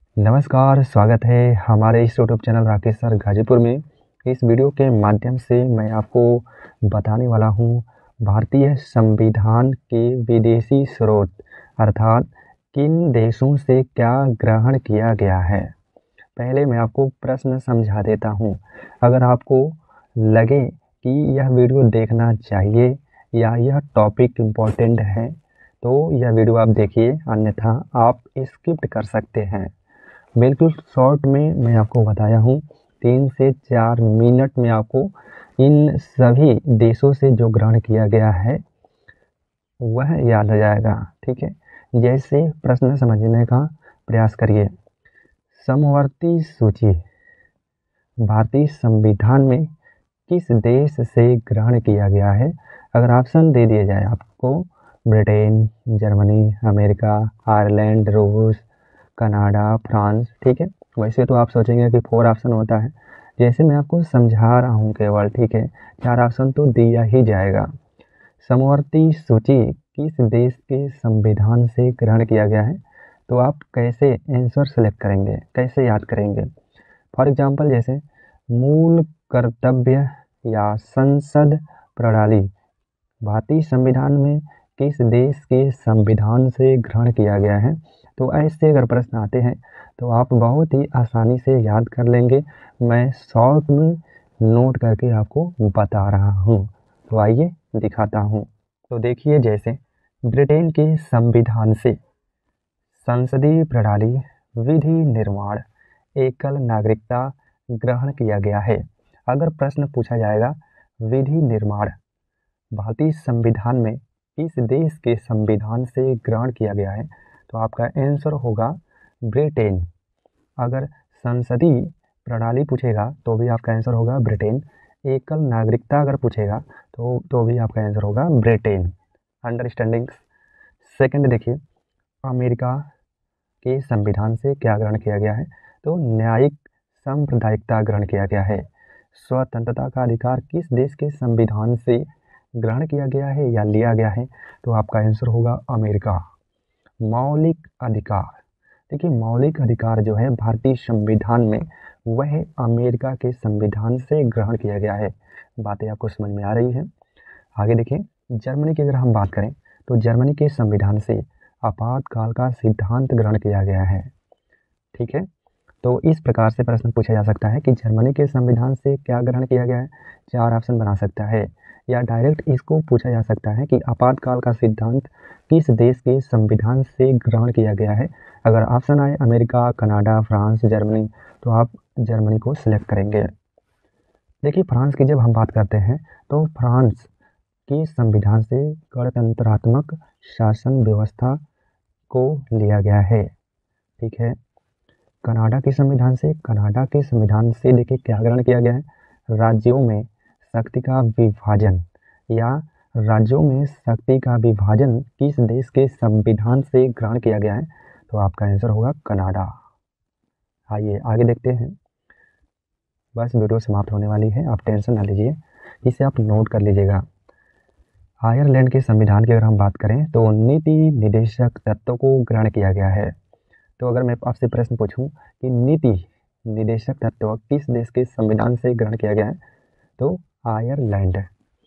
नमस्कार, स्वागत है हमारे इस YouTube channel Rakesh sir Ghazipur में। इस वीडियो के माध्यम से मैं आपको बताने वाला हूँ भारतीय संविधान के विदेशी स्रोत अर्थात किन देशों से क्या ग्रहण किया गया है। पहले मैं आपको प्रश्न समझा देता हूँ। अगर आपको लगे कि यह वीडियो देखना चाहिए या यह टॉपिक इम्पोर्टेंट है तो यह वीडियो आप देखिए, अन्यथा आप स्किप कर सकते हैं। बिल्कुल शॉर्ट में मैं आपको बताया हूँ, 3 से 4 मिनट में आपको इन सभी देशों से जो ग्रहण किया गया है वह याद हो जाएगा। ठीक है, जैसे प्रश्न समझने का प्रयास करिए। समवर्ती सूची भारतीय संविधान में किस देश से ग्रहण किया गया है। अगर ऑप्शन दे दिए जाए आपको, ब्रिटेन, जर्मनी, अमेरिका, आयरलैंड, रूस, कनाडा, फ्रांस। ठीक है, वैसे तो आप सोचेंगे कि 4 ऑप्शन होता है, जैसे मैं आपको समझा रहा हूँ केवल। ठीक है, 4 ऑप्शन तो दिया ही जाएगा। समवर्ती सूची किस देश के संविधान से ग्रहण किया गया है, तो आप कैसे आंसर सेलेक्ट करेंगे, कैसे याद करेंगे। फॉर एग्जाम्पल, जैसे मूल कर्तव्य या संसद प्रणाली भारतीय संविधान में किस देश के संविधान से ग्रहण किया गया है। तो ऐसे अगर प्रश्न आते हैं तो आप बहुत ही आसानी से याद कर लेंगे। मैं शॉर्ट में नोट करके आपको बता रहा हूँ, तो आइए दिखाता हूँ। तो देखिए, जैसे ब्रिटेन के संविधान से संसदीय प्रणाली, विधि निर्माण, एकल नागरिकता ग्रहण किया गया है। अगर प्रश्न पूछा जाएगा विधि निर्माण भारतीय संविधान में किस देश के संविधान से ग्रहण किया गया है, तो आपका आंसर होगा ब्रिटेन। अगर संसदीय प्रणाली पूछेगा तो भी आपका आंसर होगा ब्रिटेन। एकल नागरिकता अगर पूछेगा तो भी आपका आंसर होगा ब्रिटेन। अंडरस्टैंडिंग। सेकंड देखिए, अमेरिका के संविधान से क्या ग्रहण किया गया है, तो न्यायिक सांप्रदायिकता ग्रहण किया गया है। स्वतंत्रता का अधिकार किस देश के संविधान से ग्रहण किया गया है या लिया गया है, तो आपका आंसर होगा अमेरिका। मौलिक अधिकार, देखिए मौलिक अधिकार जो है भारतीय संविधान में वह अमेरिका के संविधान से ग्रहण किया गया है। बातें आपको समझ में आ रही है। आगे देखिए, जर्मनी की अगर हम बात करें तो जर्मनी के संविधान से आपातकाल का सिद्धांत ग्रहण किया गया है। ठीक है, तो इस प्रकार से प्रश्न पूछा जा सकता है कि जर्मनी के संविधान से क्या ग्रहण किया गया है। 4 ऑप्शन बना सकता है, या डायरेक्ट इसको पूछा जा सकता है कि आपातकाल का सिद्धांत किस देश के संविधान से ग्रहण किया गया है। अगर ऑप्शन आए अमेरिका, कनाडा, फ्रांस, जर्मनी, तो आप जर्मनी को सिलेक्ट करेंगे। देखिए, फ्रांस की जब हम बात करते हैं तो फ्रांस के संविधान से गणतंत्रात्मक शासन व्यवस्था को लिया गया है। ठीक है, कनाडा के संविधान से देखिए क्या ग्रहण किया गया है, राज्यों में शक्ति का विभाजन, या राज्यों में शक्ति का विभाजन किस देश के संविधान से ग्रहण किया गया है, तो आपका आंसर होगा कनाडा। आइए आगे देखते हैं। बस वीडियो समाप्त होने वाली है, आप टेंशन ना लीजिए, इसे आप नोट कर लीजिएगा। आयरलैंड के संविधान की अगर हम बात करें तो नीति निदेशक तत्वों को ग्रहण किया गया है। तो अगर मैं आपसे प्रश्न पूछूं कि नीति निदेशक तत्व किस देश के संविधान से ग्रहण किया गया है, तो आयरलैंड।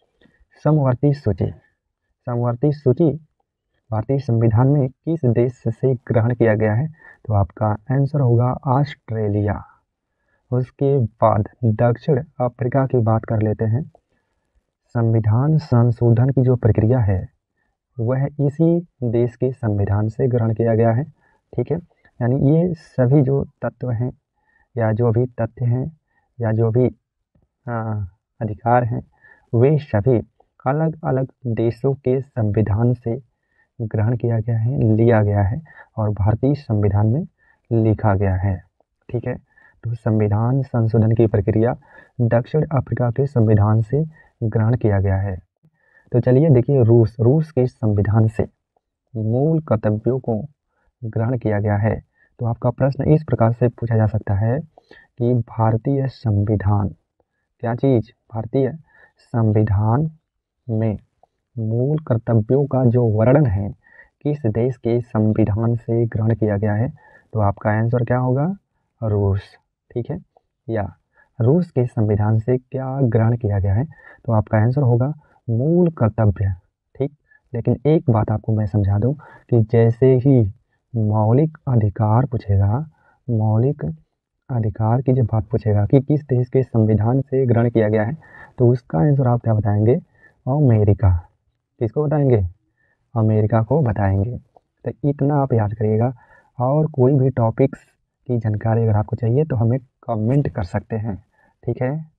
समवर्ती सूची भारतीय संविधान में किस देश से ग्रहण किया गया है, तो आपका आंसर होगा ऑस्ट्रेलिया। उसके बाद दक्षिण अफ्रीका की बात कर लेते हैं। संविधान संशोधन की जो प्रक्रिया है वह इसी देश के संविधान से ग्रहण किया गया है। ठीक है, यानी ये सभी जो तत्व हैं या जो भी तथ्य हैं या जो भी अधिकार हैं वे सभी अलग अलग देशों के संविधान से ग्रहण किया गया है, लिया गया है और भारतीय संविधान में लिखा गया है। ठीक है, तो संविधान संशोधन की प्रक्रिया दक्षिण अफ्रीका के संविधान से ग्रहण किया गया है। तो चलिए देखिए, रूस के संविधान से मूल कर्तव्यों को ग्रहण किया गया है। तो आपका प्रश्न इस प्रकार से पूछा जा सकता है कि भारतीय संविधान, क्या चीज़, भारतीय संविधान में मूल कर्तव्यों का जो वर्णन है किस देश के संविधान से ग्रहण किया गया है, तो आपका आंसर क्या होगा? रूस। ठीक है, या रूस के संविधान से क्या ग्रहण किया गया है? तो आपका आंसर होगा मूल कर्तव्य। ठीक, लेकिन एक बात आपको मैं समझा दूं कि जैसे ही मौलिक अधिकार पूछेगा, मौलिक अधिकार की जब बात पूछेगा कि किस देश के संविधान से ग्रहण किया गया है, तो उसका आंसर आप क्या बताएंगे? अमेरिका। किसको बताएंगे? अमेरिका को बताएंगे। तो इतना आप याद करिएगा, और कोई भी टॉपिक्स की जानकारी अगर आपको चाहिए तो हमें कमेंट कर सकते हैं। ठीक है।